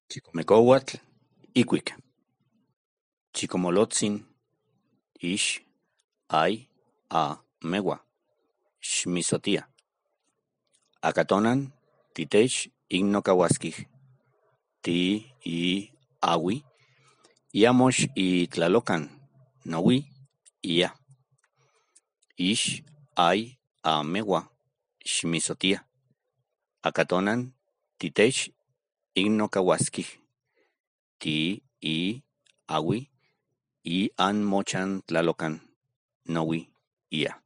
Chicomecouatl icuic. Chicomolotzin ish ay a mewa xmisotia. Acatonan titech ignocauasquij ti i awi iamox i tlalocan nowi ia. Ish ay a mewa xmisotia. Acatonan titech ignocauasquij ti i awi i anmochan tlalocan nowi ia.